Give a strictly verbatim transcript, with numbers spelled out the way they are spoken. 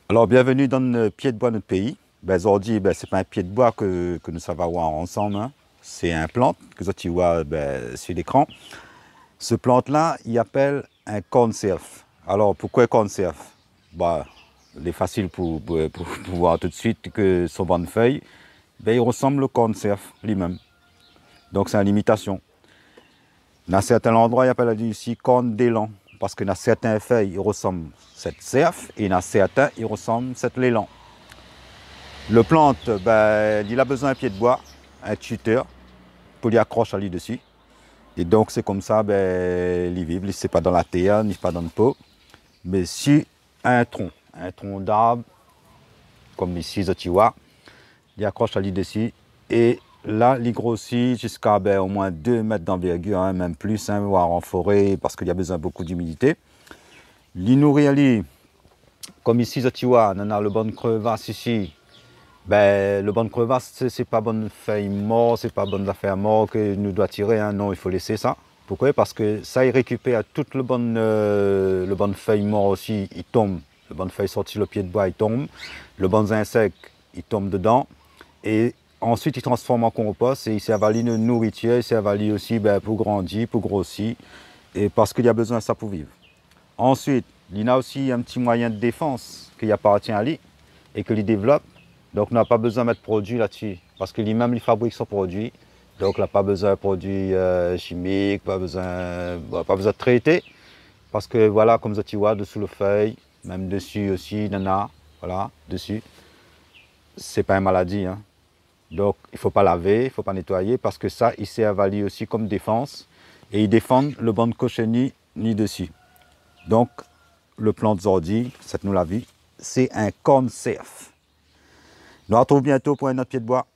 Alors, bienvenue dans le pied de bois, notre pays. Ben, aujourd'hui, ben, ce n'est pas un pied de bois que, que nous savons voir ensemble. Hein. C'est un plante que tu vois ben, sur l'écran. Ce plante-là, il appelle un corn surf. Alors, pourquoi corn surf? Ben, il est facile pour, pour, pour, pour voir tout de suite que son banc de feuilles, ben, il ressemble au corn surf lui-même. Donc, c'est une imitation. Dans certains endroits, il appelle ici corne d'élan. Parce que dans certaines feuilles, il ressemble à cette cerf et dans certains, il ressemble à cette l'élan. Le plante, ben, il a besoin d'un pied de bois, un tuteur, pour lui accrocher à lui dessus. Et donc, c'est comme ça, ben, il vit. Ce n'est pas dans la terre, ni pas dans le pot, mais sur un tronc, un tronc d'arbre, comme ici, tu vois, il accroche à lui dessus. Et là, il grossit jusqu'à ben, au moins deux mètres d'envergure, hein, même plus, hein, voire en forêt, parce qu'il y a besoin de beaucoup d'humidité. Il nourrit, lui, comme ici, tu vois, on a le bon crevasse ici. Ben, le bon crevasse, c'est pas bonne feuille morte, c'est pas bonne affaire morte que nous doit tirer. Hein. Non, il faut laisser ça. Pourquoi? Parce que ça, il récupère toute le bonne, euh, le bonne feuille morte aussi, il tombe. Le bonne feuille sortie le pied de bois, il tombe. Le bon insecte, il tombe dedans. Et ensuite, il transforme en compost et il servent une nourriture, il servent aussi ben, pour grandir, pour grossir, et parce qu'il y a besoin de ça pour vivre. Ensuite, il y a aussi un petit moyen de défense qui appartient à lui et que lui développe. Donc, on n'a pas besoin de mettre de produits là-dessus parce que lui-même, il fabrique son produit. Donc, il n'a pas besoin de produits euh, chimiques, pas besoin, bah, pas besoin de traiter. Parce que voilà, comme ça, tu vois, dessous le feuille, même dessus aussi, il y en a, voilà, dessus. C'est pas une maladie. Hein. Donc, il ne faut pas laver, il ne faut pas nettoyer parce que ça, il sert à lui aussi comme défense. Et il défend le banc de cochenille ni dessus. Donc, le plant d'aujourd'hui, cette nous la vie, c'est un corn surf. Nous retrouvons bientôt pour un autre pied de bois.